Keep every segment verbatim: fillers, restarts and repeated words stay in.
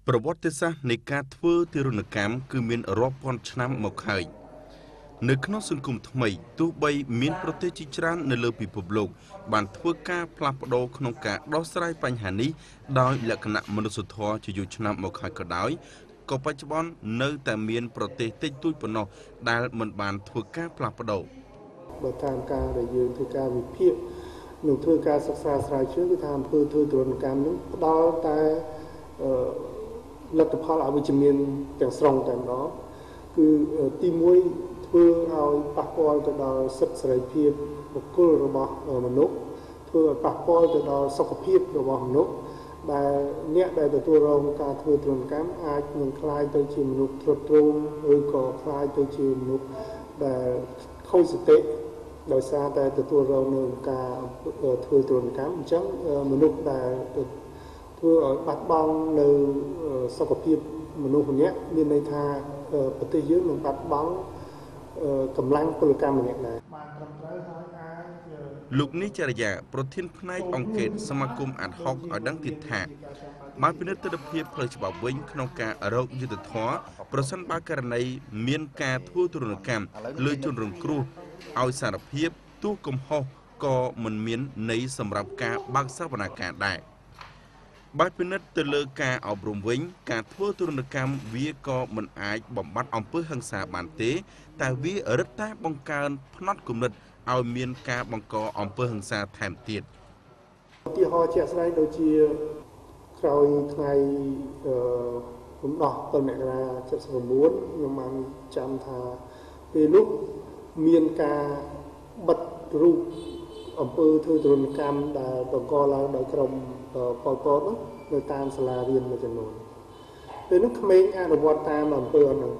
ប្រវត្តិសាស្ត្រនៃការធ្វើទារុណកម្មគឺមានរាប់ពាន់ឆ្នាំមកហើយនៅក្នុងសង្គមថ្មីទោះបីមានប្រទេសជាច្រើននៅលើពិភពលោកបានធ្វើការផ្លាស់ប្ដូរក្នុងការដោះស្រាយបញ្ហានេះដោយលក្ខណៈមនុស្សធម៌ជាយូរឆ្នាំមកហើយក៏ដោយក៏បច្ចុប្បន្ននៅតែមានប្រទេសតិចតួចប៉ុណ្ណោះដែលមិនបានធ្វើការផ្លាស់ប្ដូរបើតាមការដែលយើងធ្វើការវិភាគនឹងធ្វើការសិក្សាស្រាវជ្រាវគឺថាអំពើធ្វើទរណកម្មនឹងផ្ដល់តែលទ្ធផលអវិជ្ជមានទាំងស្រុងតែម្ដងគឺទីមួយធ្វើឲ្យប៉ះពាល់ទៅដល់សិទ្ធិសេរីភាពបុគ្គលរបស់មនុស្សធ្វើឲ្យប៉ះពាល់ទៅដល់សុខភាពរបស់មនុស្សដែលអ្នកដែលទទួលរងការធ្វើទរណកម្មអាចនឹងក្លាយទៅជាមនុស្សទ្រុឌទ្រោមឬក៏ក្លាយទៅជាមនុស្សដែលខូចសតិដោយសារតែទទួលរងនឹងការធ្វើទរណកម្មអញ្ចឹងមនុស្សដែលធ្វើឲ្យបាត់បង់នៅសុខភាពមនុស្សម្នាក់មានន័យថាប្រទេសយើងនឹងបាត់បង់កម្លាំងពលកម្មម្នាក់ដែរបានត្រឹមត្រូវហើយអាចលោកនេះចរិយាប្រធានផ្នែកអង្គការសមាគមអាត់ហុកឲ្យដឹងទៀតថាបានពិនិត្យទស្សនវិជ្ជាផ្លូវច្បាប់វិញក្នុងការរកយុត្តិធម៌ប្រសិនបើករណីមានការធ្វើទរណកម្មលើជនរងគ្រោះឲ្យសារភាពទោះកំហុសក៏មិនមានន័យសម្រាប់ការបើកសវនាការដែរបើពិនិត្យទៅលើការអប់រំវិញការធ្វើទរណកម្មវាក៏មិនអាចបំបត្តិអំពើហិង្សាបានទេតែវារឹតតែបង្កើនផ្នត់គំនិតឲ្យមានការបង្កអំពើហិង្សាថែមទៀតឧទាហរណ៍ជាក់ស្ដែងដូចជាក្រោយថ្ងៃរំដោះតុលមករាเจ็ดสิบเก้าខ្ញុំបានចាំថាពេលនោះមានការបិទរូបអំពើធ្វើទរណកម្មដែលបង្កឡើងដោយក្រុមប៉ុលពតនោះនៅតាមសាលារៀនមួយចំនួនពេលនោះក្មេងអនុវត្តតាមអំពើនោះ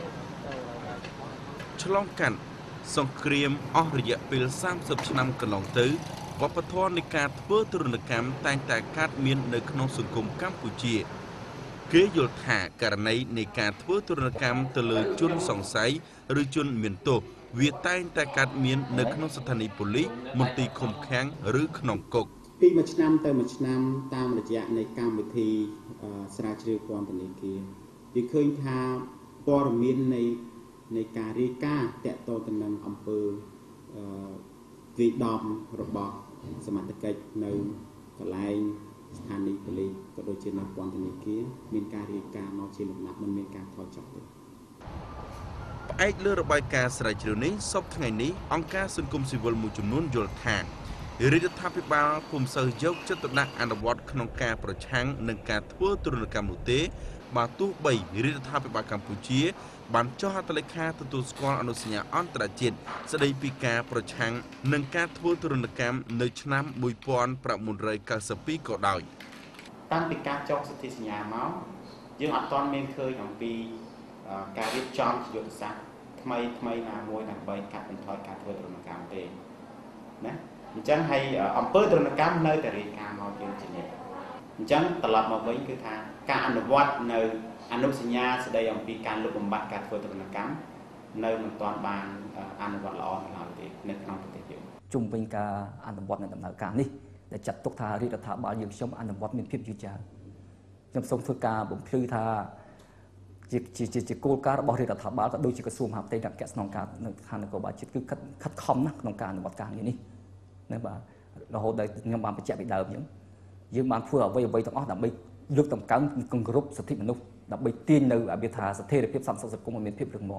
ឆ្លងកាត់សង្គ្រាមអស់រយៈពេលសាមសិបឆ្នាំកន្លងទៅវប្បធម៌នៃការធ្វើទរណកម្មតែងតែកើតមាននៅក្នុងសង្គមកម្ពុជាគេយល់ថាករណីនៃការធ្វើទរណកម្មទៅលើជនសង្ស័យឬជនមានទោសវាតែងតែកើតមាននៅក្នុងស្ថានីយ៍ប៉ូលីសមន្ទីរឃុំឃាំងឬក្នុងគុកពីមួយឆ្នាំទៅមួយឆ្នាំតាមរយៈនៃកម្មវិធីស្រាវជ្រាវពន្ធនាគារវាឃើញថាព័ត៌មាននៃនៃការរាយការណ៍តាក់ទងទៅនឹងអំពើវាយដំរបស់សមត្ថកិច្ចនៅកន្លែងស្ថានីយ៍ប៉ូលីសក៏ដូចជានៅពន្ធនាគារមានការរាយការណ៍មកជាលំដាប់មិនមានការថយចុះទេផ្អែកលើរបាយការណ៍ស្រាវជ្រាវនេះសប្តាហ៍ថ្ងៃនេះអង្គការសង្គមស៊ីវិលមួយចំនួនយល់ថារដ្ឋាភិបាលពុំសូវយកចិត្តទុកដាក់អនុវត្តក្នុងការប្រឆាំងនឹងការធ្វើទរណកម្មនោះទេបើទោះបីរដ្ឋាភិបាលកម្ពុជាបានចុះហត្ថលេខាទទួលស្គាល់អនុសញ្ញាអន្តរជាតិស្តីពីការប្រឆាំងនឹងការធ្វើទរណកម្មនៅឆ្នាំmột nghìn chín trăm chín mươi haiក៏ដោយតាំងពីការចុះសន្ធិសញ្ញាមកយើងអត់ទាន់មានឃើញអំពីការរៀបចំយុទ្ធសាស្ត្រថ្មីថ្មីណាមួយដើម្បីកាត់បន្ថយការធ្វើទរណកម្មទេណាអញ្ចឹងហើយអំពើទរណកម្មនៅតែរាយការណ៍មកយើងជានិច្ចអញ្ចឹងត្រឡប់មកវិញគឺថាការអនុវត្តនៅអនុសញ្ញាស្តីអំពីការលុបបំបាត់ការធ្វើទរណកម្មនៅមិនទាន់បានអនុវត្តល្អនៅឡើយទេនៅក្នុងប្រទេសយើងជុំវិញការអនុវត្តនៅដំណើរការនេះដែលចាត់ទុកថារដ្ឋាភិបាលយើងខ្ញុំអនុវត្តមានភាពយឺតយ៉ាវខ្ញុំសូមធ្វើការបំភ្លឺថាជាជាជាគោលការណ៍របស់រដ្ឋាភិបាលក៏ដូចជាក្រសួងមហាផ្ទៃនិងអគ្គស្នងការនៅឋាននគរបាលជាតិគឺខិតខិតខំណាស់ក្នុងការអនុវត្តការងារនេះណាបាទរហូតដល់ខ្ញុំបានបញ្ជាក់ពីដើមអញ្ចឹងយើងបានធ្វើអ្វីអ្វីទាំងអស់ដើម្បីលើកតម្កើងគម្រប់សិទ្ធិមនុស្សដើម្បីទាញនៅអាវិថាស្ថិរភាពសន្តិសុខសង្គមឲ្យមានភាពរឹងមាំ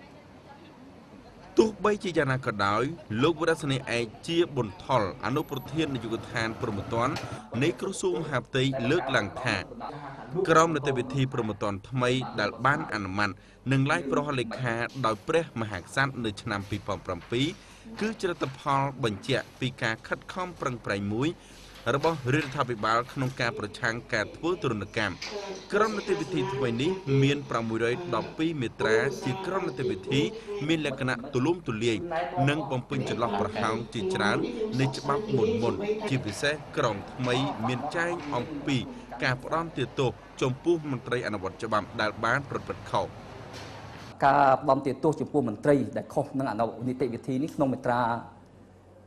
ទោះបីជាយ៉ាងណាក៏ដោយលោកវរស្នីឯកជាបុណ្យថុលអនុប្រធាននាយកដ្ឋានព្រហ្មទណ្ឌនៃក្រសួងមហាផ្ទៃលើកឡើងថាក្រុមនីតិវិធីព្រហ្មទណ្ឌថ្មីដែលបានអនុម័តនឹងឡាយប្រោះលេខាដោយព្រះមហាក្សត្រនៅឆ្នាំពីរពាន់ប្រាំពីរគឺជាលទ្ធផលបញ្ជាក់ពីការខិតខំប្រឹងប្រែងមួយរបស់រដ្ឋាភិបាលក្នុងការប្រឆាំងការធ្វើទរណកម្មក្រុមនីតិវិធីថ្មីនេះមានប្រាំមួយរយដប់ពីរមាត្រាជាក្រុមនីតិវិធីមានលក្ខណៈទូលំទូលាយនិងបំពេញចន្លោះប្រហោងជាច្រើននៃច្បាប់មុនមុនជាពិសេសក្រុមថ្មីមានចែងអំពីការផ្ដន់ទោសចំពោះមន្ត្រីអនុវត្តច្បាប់ដែលបានប្រព្រឹត្តខុសការផ្ដន់ទោសចំពោះមន្ត្រីដែលខុសនឹងអនុនីតិវិធីនេះក្នុងមាត្រា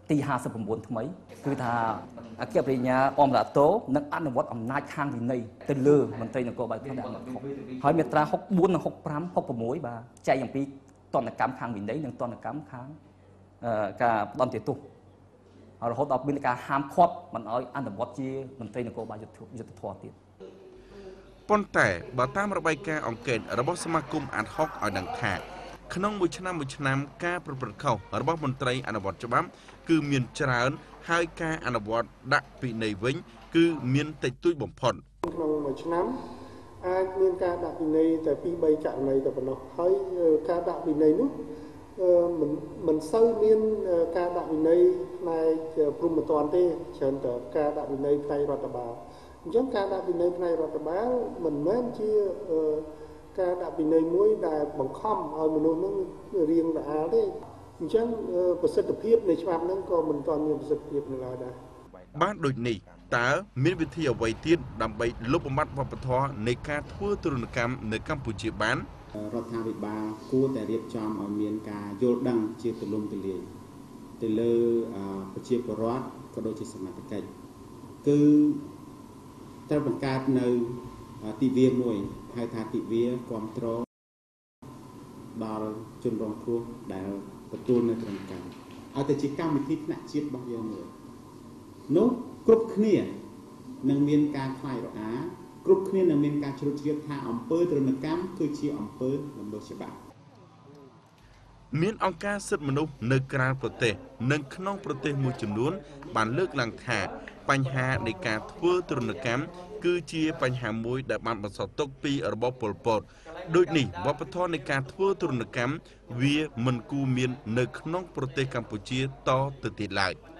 ទីห้าสิบเก้าថ្មីគឺថាអគ្គបរិញ្ញាអមរាតោនឹងអនុវត្តអំណាចខាងវិន័យទៅលើមន្ត្រីនគរបាលខុសដែលខុសហើយមាត្រាหกสิบสี่និងหกสิบห้า หกสิบหกបាទចែកអំពីទណ្ឌកម្មខាងវិន័យនិងទណ្ឌកម្មខាងការផ្ដន់ទោសហើយរហូតដល់មានការហាមឃាត់មិនឲ្យអនុវត្តជាមន្ត្រីនគរបាលយុត្តិធម៌ទៀតប៉ុន្តែបើតាមរបាយការណ៍អង្កេតរបស់សមាគមអាត់ហុកឲ្យដឹងថាក្នុងមួយឆ្នាំមួយឆ្នាំការប្រព្រឹត្តខុសរបស់មន្ត្រីអនុវត្តច្បាប់គឺមានច្រើនហើយការអនុវត្តដាក់ពិន័យវិញគឺមានតិចតួចបំផុតក្នុងមួយឆ្នាំអាចមានការដាក់ពិន័យតែពីរបីករណីតែប៉ុណ្ណោះហើយការដាក់ពិន័យនោះមិនមិនសូវមានការដាក់ពិន័យផ្នែកព្រំប្រទានទេច្រើនតែការដាក់ពិន័យផ្នែករដ្ឋបាលអញ្ចឹងការដាក់ពិន័យផ្នែករដ្ឋបាលមិនមែនជាការដាក់ពិន័យមួយដែលបង្ខំឲ្យមនុស្សនឹងរៀងរអាលទេអញ្ចឹងប្រសិទ្ធភាពនៃច្បាប់ហ្នឹងក៏មិនទាន់មានប្រសិទ្ធភាពនៅឡើយដែរបានដូចនេះតើមានវិធីអ្វីទៀតដើម្បីលុបបំបាត់វប្បធម៌នៃការធ្វើទរណកម្មនៅកម្ពុជាបានរដ្ឋាភិបាលគួរតែរៀបចំឲ្យមានការយល់ដឹងជាទូលំទូលាយទៅលើប្រជាពលរដ្ឋក៏ដូចជាសមត្ថកិច្ចគឺត្រូវបង្កើតនៅទិវាមួយហៅថាទិវាគ្រប់គ្រងដល់ជនរងគ្រោះដែលទទួលនៅត្រឹមកម្មឲ្យតែជាកម្មវិធីថ្នាក់ជាតិរបស់យើងមួយនោះគ្រប់គ្នានឹងមានការខ្លាយរអាគ្រប់គ្នានឹងមានការជ្រួតជ្រាបថាអំពើទរណកម្មគឺជាអំពើល្មើសច្បាប់មានអង្គការសិទ្ធិមនុស្សនៅក្រៅប្រទេសនិងក្នុងប្រទេសមួយចំនួនបានលើកឡើងថាបញ្ហានៃការធ្វើទរណកម្មគឺជាបញ្ហាមួយដែលបានបន្សល់ទុកពីរបបប៉ុលពតដូចនេះវប្បធម៌នៃការធ្វើទរណកម្មវាមិនគួរមាននៅក្នុងប្រទេសកម្ពុជាតទៅទៀតឡើយ